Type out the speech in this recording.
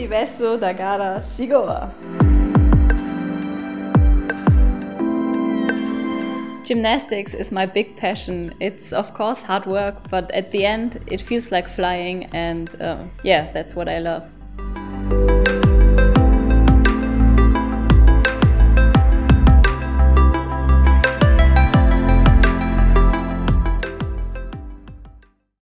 Universo da Gara Sigova. Gymnastics is my big passion. It's of course hard work, but at the end it feels like flying, and yeah, that's what I love.